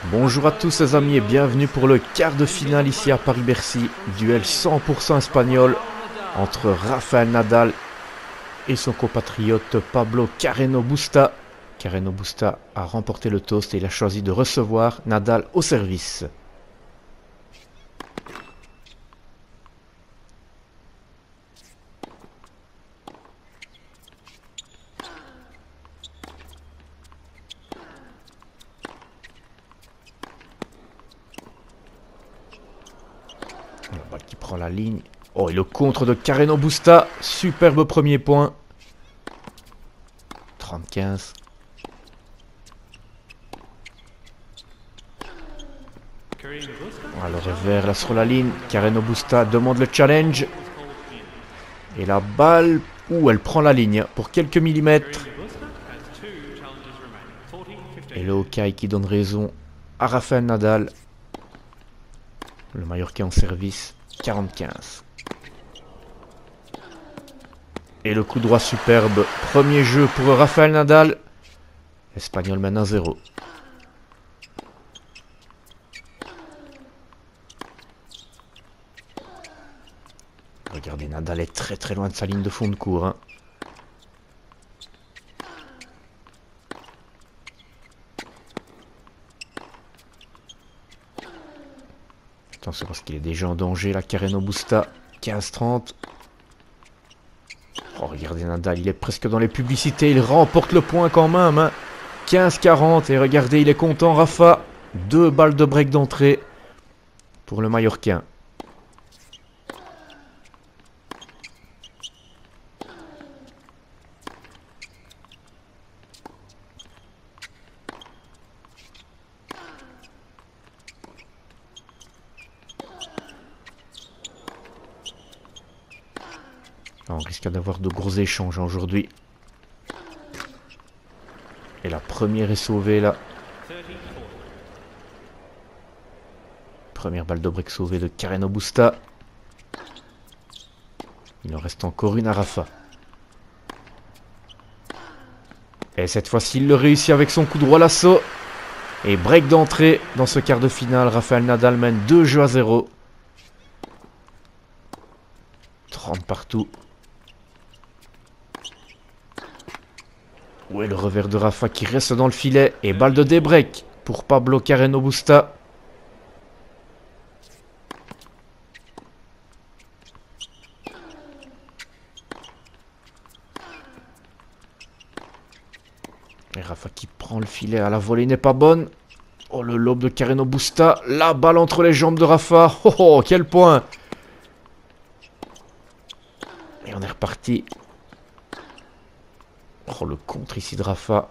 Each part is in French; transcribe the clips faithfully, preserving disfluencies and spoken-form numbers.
Bonjour à tous les amis et bienvenue pour le quart de finale ici à Paris-Bercy. Duel cent pour cent espagnol entre Rafael Nadal et son compatriote Pablo Carreno Busta. Carreno Busta a remporté le toast et il a choisi de recevoir Nadal au service. La balle qui prend la ligne. Oh, et le contre de Carreno Busta. Superbe premier point. trente-quinze. Alors, le revers là sur la ligne. Carreno Busta demande le challenge. Et la balle, ouh, elle prend la ligne pour quelques millimètres. Et le Hawkeye qui donne raison à Rafael Nadal. Le Mallorquin en service, quarante-quinze. Et le coup droit superbe. Premier jeu pour Rafael Nadal. L'Espagnol mène un zéro. Regardez, Nadal est très très loin de sa ligne de fond de cours. Hein. Attention parce qu'il est déjà en danger, la Carreno Busta, quinze trente. Oh, regardez Nadal, il est presque dans les publicités, il remporte le point quand même. Hein. quinze quarante, et regardez, il est content, Rafa. Deux balles de break d'entrée pour le Mallorquin. On risque d'avoir de gros échanges aujourd'hui. Et la première est sauvée là. Première balle de break sauvée de Carreno Busta. Il en reste encore une à Rafa. Et cette fois-ci, il le réussit avec son coup droit lasso. Et break d'entrée dans ce quart de finale. Rafael Nadal mène deux jeux à zéro. trente partout. Où est le revers de Rafa qui reste dans le filet. Et balle de débreak pour Pablo Carreno Busta. Et Rafa qui prend le filet à la volée n'est pas bonne. Oh, le lob de Carreno Busta. La balle entre les jambes de Rafa. Oh, oh, quel point. Et on est reparti. Oh, le contre ici de Rafa.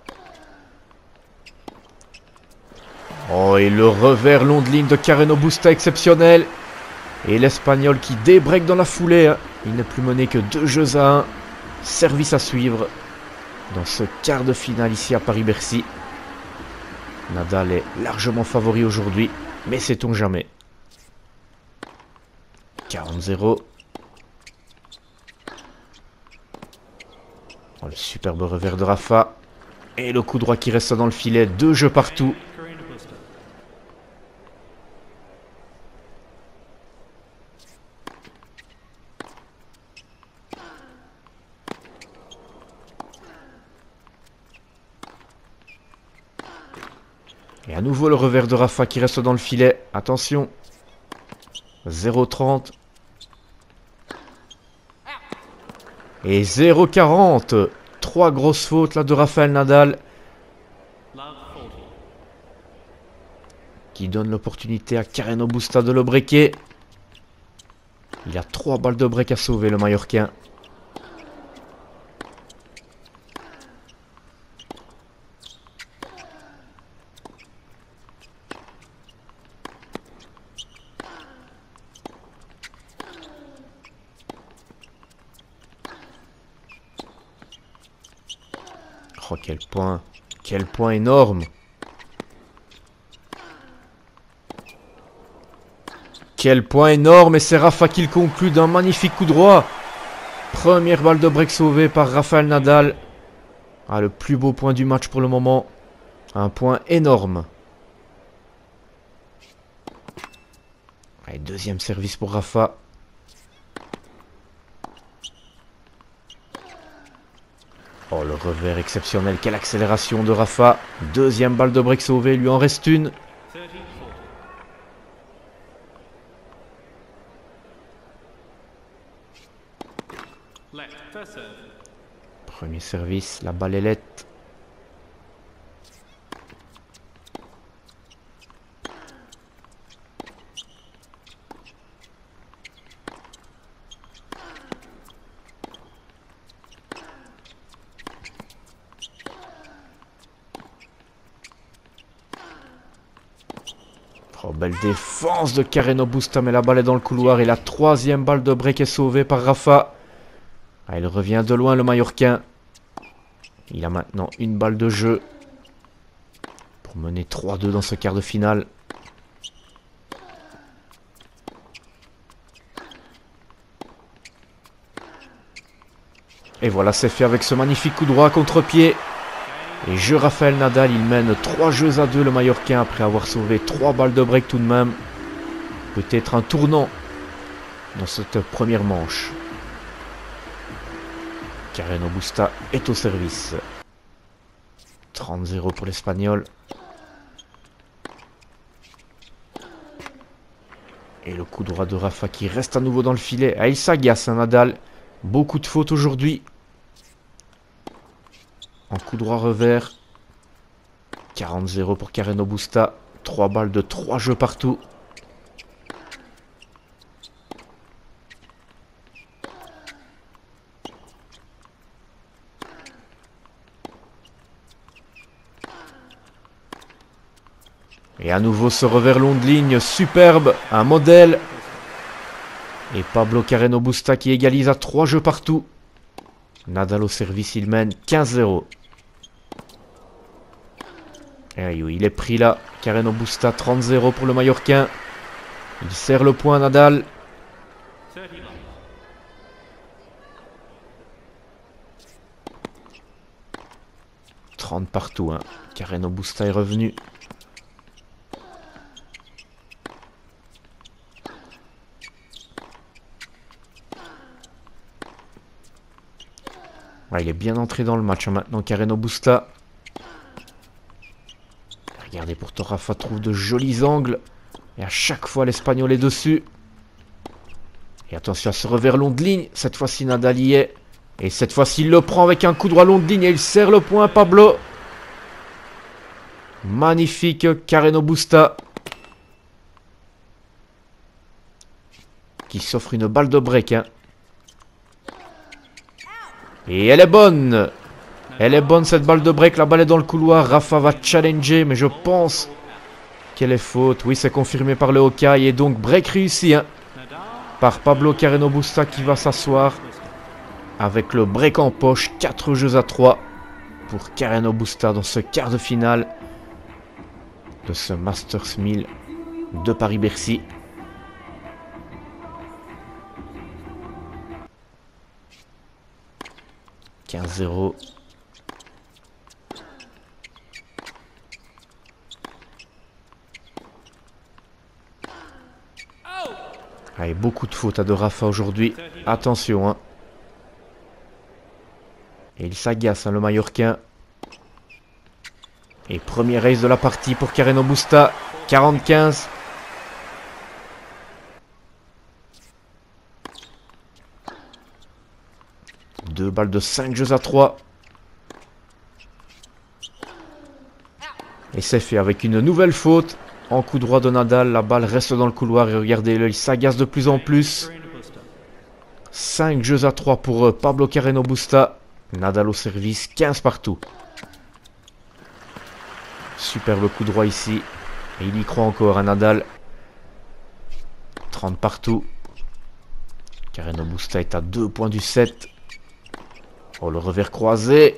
Oh, et le revers long de ligne de Carreno Busta exceptionnel. Et l'Espagnol qui débreak dans la foulée. Hein. Il n'est plus mené que deux jeux à un. Service à suivre dans ce quart de finale ici à Paris-Bercy. Nadal est largement favori aujourd'hui, mais sait-on jamais. quarante zéro. Oh, le superbe revers de Rafa. Et le coup droit qui reste dans le filet. Deux jeux partout. Et à nouveau le revers de Rafa qui reste dans le filet. Attention. zéro trente. Et zéro quarante. Trois grosses fautes là de Rafael Nadal. Qui donne l'opportunité à Carreno Busta de le breaker. Il a trois balles de break à sauver le Mallorquin. Oh, quel point. Quel point énorme. Quel point énorme. Et c'est Rafa qui le conclut d'un magnifique coup droit. Première balle de break sauvée par Rafael Nadal. Ah, le plus beau point du match pour le moment. Un point énorme. Allez, deuxième service pour Rafa. Oh, le revers exceptionnel. Quelle accélération de Rafa. Deuxième balle de break sauvée. Il lui en reste une. Premier service. La balle est lette. Oh, belle défense de Carreno Busta, mais la balle est dans le couloir et la troisième balle de break est sauvée par Rafa. Ah, il revient de loin le Mallorquin. Il a maintenant une balle de jeu pour mener trois deux dans ce quart de finale. Et voilà, c'est fait avec ce magnifique coup droit contre-pied. Et jeu Rafael Nadal, il mène trois jeux à deux le Mallorquin après avoir sauvé trois balles de break tout de même. Peut-être un tournant dans cette première manche. Carreno Busta est au service. trente zéro pour l'Espagnol. Et le coup droit de Rafa qui reste à nouveau dans le filet. Ah, il s'agace, hein, Nadal. Beaucoup de fautes aujourd'hui. En coup droit revers. quarante zéro pour Carreno Busta. trois balles de trois jeux partout. Et à nouveau ce revers long de ligne superbe, un modèle. Et Pablo Carreno Busta qui égalise à trois jeux partout. Nadal au service, il mène quinze zéro. Et oui, il est pris là. Carreno Busta, trente zéro pour le Mallorquin. Il serre le point Nadal. trente partout, hein. Carreno Busta est revenu. Ouais, il est bien entré dans le match hein, maintenant, Carreno Busta. Regardez, pourtant Rafa trouve de jolis angles. Et à chaque fois, l'Espagnol est dessus. Et attention à ce revers long de ligne. Cette fois-ci, Nadal y est. Et cette fois-ci, il le prend avec un coup droit long de ligne. Et il serre le point, Pablo. Magnifique, Carreno Busta. Qui s'offre une balle de break. Hein. Et elle est bonne. Elle est bonne cette balle de break. La balle est dans le couloir. Rafa va challenger. Mais je pense qu'elle est faute. Oui, c'est confirmé par le Hawkeye. Et donc break réussi. Hein, par Pablo Carreno Busta qui va s'asseoir. Avec le break en poche. quatre jeux à trois pour Carreno Busta dans ce quart de finale de ce Masters mille de Paris-Bercy. quinze zéro. Allez, beaucoup de fautes à de Rafa aujourd'hui. Attention, hein. Et il s'agace, hein, le Mallorquin. Et premier race de la partie pour Carreno Busta. quarante quinze. Deux balles de cinq jeux à trois. Et c'est fait avec une nouvelle faute. En coup droit de Nadal, la balle reste dans le couloir. Et regardez-le, il s'agace de plus en plus. cinq jeux à trois pour Pablo Carreno Busta. Nadal au service, quinze partout. Superbe coup droit ici. Et il y croit encore à Nadal. trente partout. Carreno Busta est à deux points du set. Oh, le revers croisé.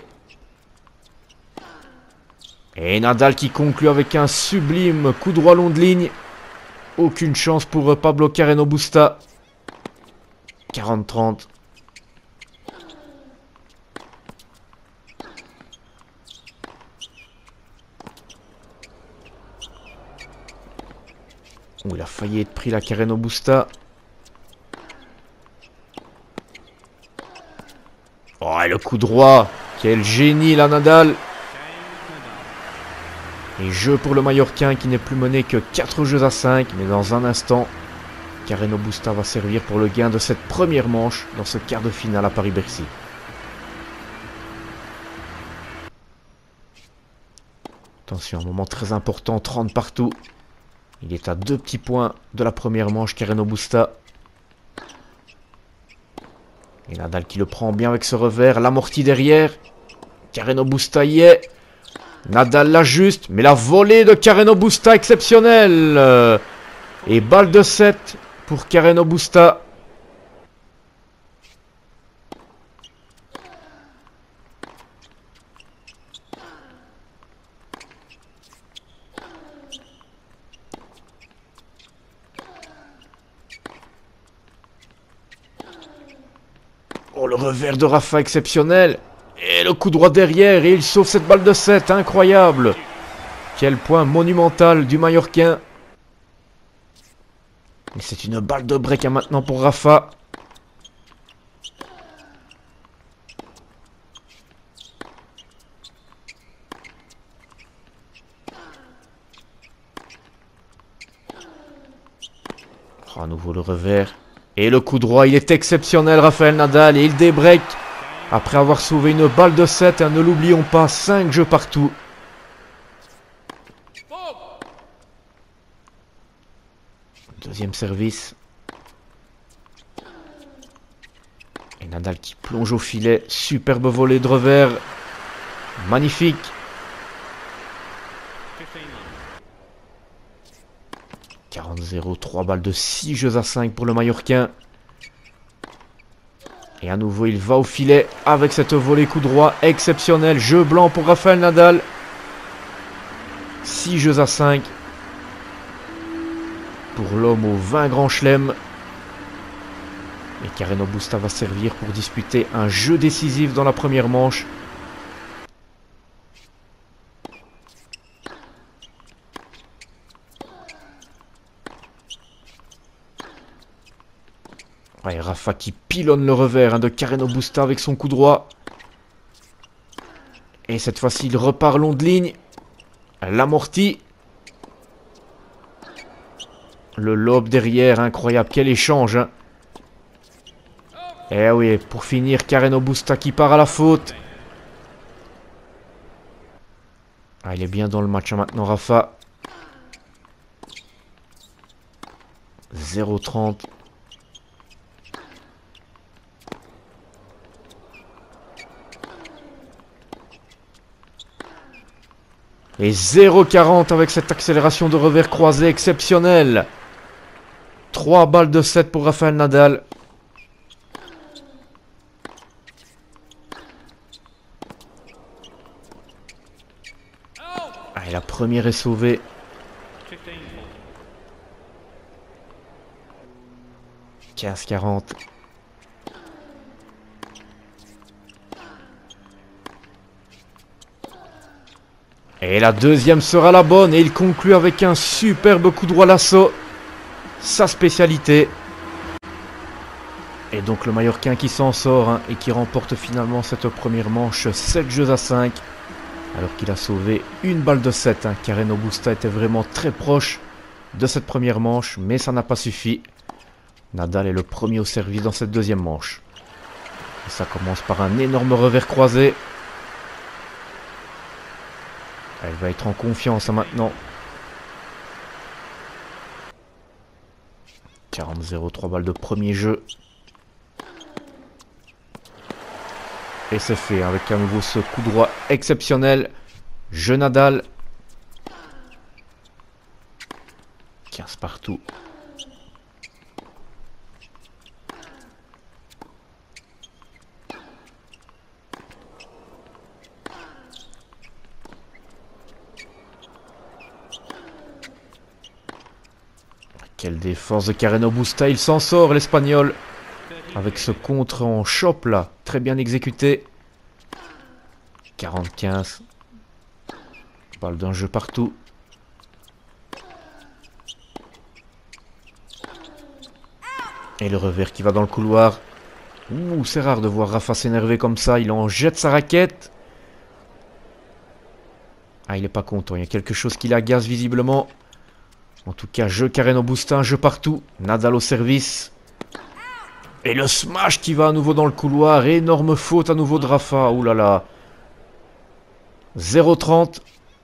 Et Nadal qui conclut avec un sublime coup droit long de ligne. Aucune chance pour Pablo Carreno Busta. quarante trente. Oh, il a failli être pris la Carreno Busta. Oh, et le coup droit. Quel génie là, Nadal. Et jeu pour le Mallorquin qui n'est plus mené que quatre jeux à cinq. Mais dans un instant, Carreno Busta va servir pour le gain de cette première manche dans ce quart de finale à Paris-Bercy. Attention, un moment très important, trente partout. Il est à deux petits points de la première manche, Carreno Busta. Et Nadal qui le prend bien avec ce revers, l'amorti derrière. Carreno Busta y est. Nadal l'ajuste, mais la volée de Carreno Busta exceptionnelle. Et balle de sept pour Carreno Busta. Oh, le revers de Rafa exceptionnel. Et le coup droit derrière. Et il sauve cette balle de sept. Incroyable. Quel point monumental du Mallorquin. Et c'est une balle de break hein, maintenant pour Rafa. Oh, à nouveau le revers. Et le coup droit, il est exceptionnel, Rafael Nadal. Et il débreak après avoir sauvé une balle de sept. Et ne l'oublions pas, cinq jeux partout. Deuxième service. Et Nadal qui plonge au filet. Superbe volée de revers. Magnifique. quarante zéro, trois balles de six jeux à cinq pour le Mallorquin. Et à nouveau, il va au filet avec cette volée coup droit exceptionnelle. Jeu blanc pour Rafael Nadal. six jeux à cinq. Pour l'homme aux vingt grands chelems. Et Carreno Busta va servir pour disputer un jeu décisif dans la première manche. Ouais, Rafa qui pilonne le revers hein, de Carreno Busta avec son coup droit. Et cette fois-ci, il repart long de ligne. L'amorti. Le lob derrière, incroyable. Quel échange. Hein. Et oui, pour finir, Carreno Busta qui part à la faute. Ah, il est bien dans le match hein, maintenant, Rafa. zéro trente. Et zéro quarante avec cette accélération de revers croisé exceptionnelle. trois balles de sept pour Rafael Nadal. Ah, et la première est sauvée. quinze quarante. Et la deuxième sera la bonne. Et il conclut avec un superbe coup droit lasso. Sa spécialité. Et donc le Mallorquin qui s'en sort hein, et qui remporte finalement cette première manche sept jeux à cinq. Alors qu'il a sauvé une balle de sept. Hein. Carreno Busta était vraiment très proche de cette première manche. Mais ça n'a pas suffi. Nadal est le premier au service dans cette deuxième manche. Et ça commence par un énorme revers croisé. Elle va être en confiance hein, maintenant. quarante zéro, trois balles de premier jeu. Et c'est fait hein, avec à nouveau ce coup droit exceptionnel. Jeu Nadal. quinze partout. Quelle défense de Carreno Busta, il s'en sort l'Espagnol. Avec ce contre en chope là, très bien exécuté. quarante quinze. Balle d'un jeu partout. Et le revers qui va dans le couloir. Ouh, c'est rare de voir Rafa s'énerver comme ça. Il en jette sa raquette. Ah, il est pas content. Il y a quelque chose qui l'agace visiblement. En tout cas, jeu Carreno Busta, un jeu partout. Nadal au service. Et le smash qui va à nouveau dans le couloir. Énorme faute à nouveau de Rafa. Ouh là là. zéro trente.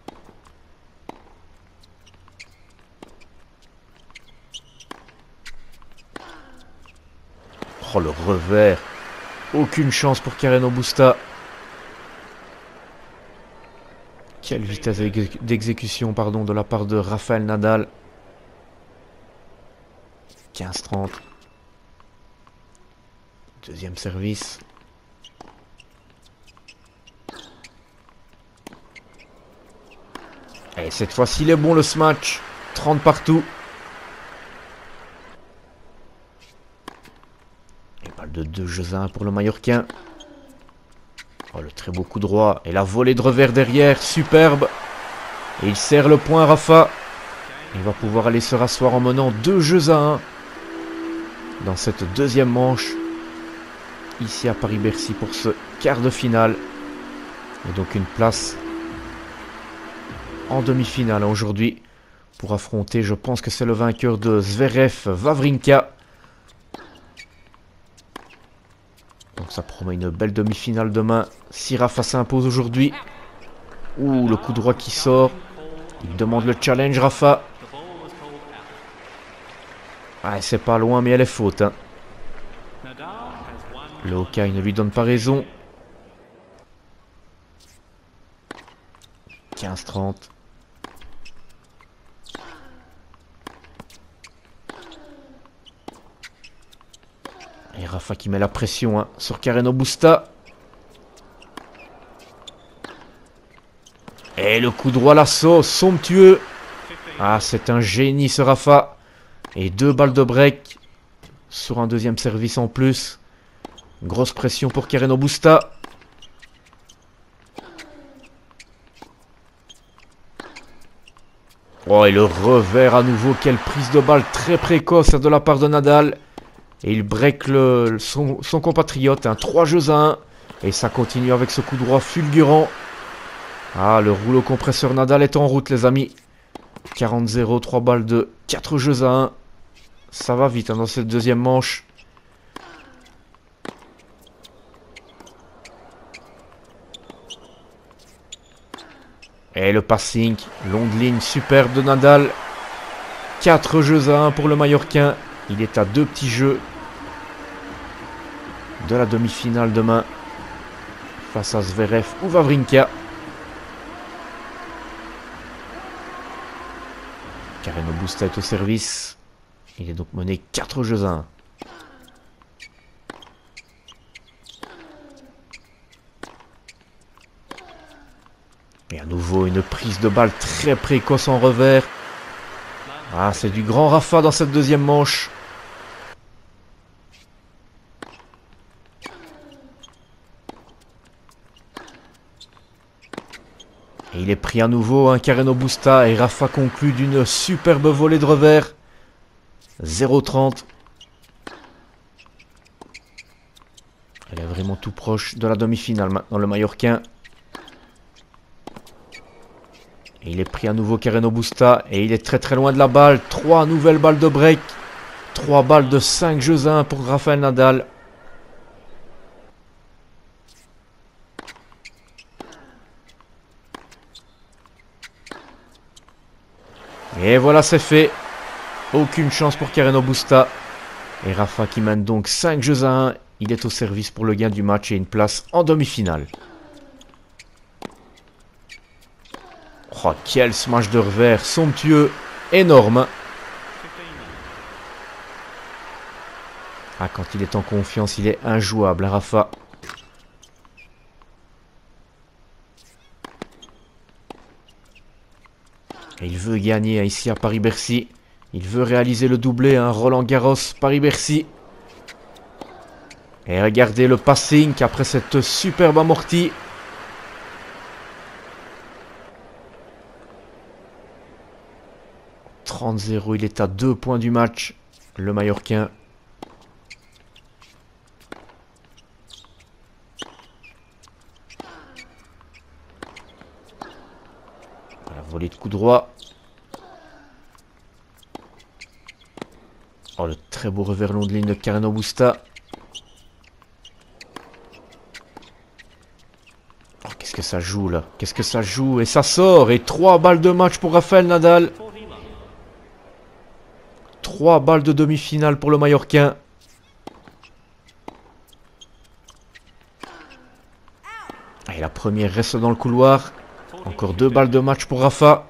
Oh, le revers. Aucune chance pour Carreno Busta. Quelle vitesse d'exécution, pardon, de la part de Rafael Nadal. quinze trente. Deuxième service. Et cette fois-ci, il est bon le smash. trente partout. Et balle de deux jeux à un pour le Mallorquin. Oh, le très beau coup droit. Et la volée de revers derrière. Superbe. Et il serre le point, Rafa. Il va pouvoir aller se rasseoir en menant deux jeux à un. Dans cette deuxième manche. Ici à Paris-Bercy pour ce quart de finale. Et donc une place en demi-finale aujourd'hui. Pour affronter, je pense que c'est le vainqueur de Zverev Wawrinka. Donc ça promet une belle demi-finale demain. Si Rafa s'impose aujourd'hui. Ouh, le coup droit qui sort. Il demande le challenge, Rafa. Ah, c'est pas loin, mais elle est faute. Hein. Le Hawkeye ne lui donne pas raison. quinze trente. Et Rafa qui met la pression hein, sur Carreno Busta. Et le coup droit l'assaut, somptueux. Ah, c'est un génie ce Rafa. Et deux balles de break sur un deuxième service en plus. Grosse pression pour Carreno Busta. Oh, et le revers à nouveau. Quelle prise de balle très précoce de la part de Nadal. Et il break le, son, son compatriote. Un trois jeux à un. Et ça continue avec ce coup droit fulgurant. Ah, le rouleau compresseur Nadal est en route, les amis. quarante zéro, trois balles de quatre jeux à un. Ça va vite hein, dans cette deuxième manche. Et le passing, longue ligne superbe de Nadal. quatre jeux à un pour le Mallorquin. Il est à deux petits jeux de la demi-finale demain face à Zverev ou Wawrinka. Carreno Busta est au service. Il est donc mené quatre jeux à un. Et à nouveau une prise de balle très précoce en revers. Ah, c'est du grand Rafa dans cette deuxième manche. Et il est pris à nouveau, un hein, Carreno Busta. Et Rafa conclut d'une superbe volée de revers. zéro trente. Elle est vraiment tout proche de la demi-finale maintenant, le Mallorquin. Et il est pris à nouveau Carreno Busta. Et il est très très loin de la balle. trois nouvelles balles de break. trois balles de cinq jeux à un pour Rafael Nadal. Et voilà, c'est fait. Aucune chance pour Carreno Busta. Et Rafa qui mène donc cinq jeux à un. Il est au service pour le gain du match et une place en demi-finale. Oh, quel smash de revers. Somptueux. Énorme. Ah, quand il est en confiance, il est injouable, hein, Rafa. Et il veut gagner hein, ici à Paris-Bercy. Il veut réaliser le doublé, hein, Roland-Garros, Paris-Bercy. Et regardez le passing après cette superbe amortie. trente zéro, il est à deux points du match, le Mallorquin. Solide coup droit. Oh, le très beau revers long de ligne de Carreno Busta. Oh, qu'est-ce que ça joue là? Qu'est-ce que ça joue? Et ça sort. Et trois balles de match pour Rafael Nadal. trois balles de demi-finale pour le Mallorquin. Et la première reste dans le couloir. Encore deux balles de match pour Rafa.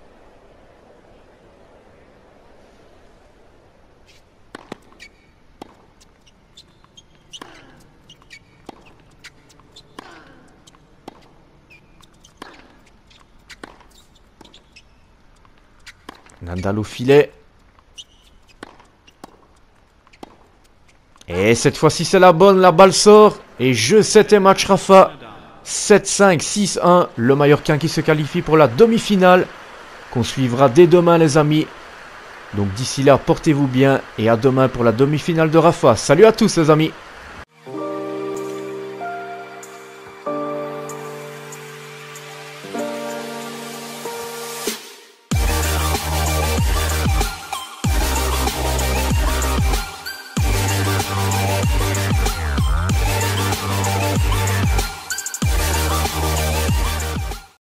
Nadal au filet. Et cette fois-ci c'est la bonne, la balle sort. Et jeu sept et match Rafa. sept cinq, six un. Le Mallorquin qui se qualifie pour la demi-finale. Qu'on suivra dès demain les amis. Donc d'ici là, portez-vous bien. Et à demain pour la demi-finale de Rafa. Salut à tous les amis.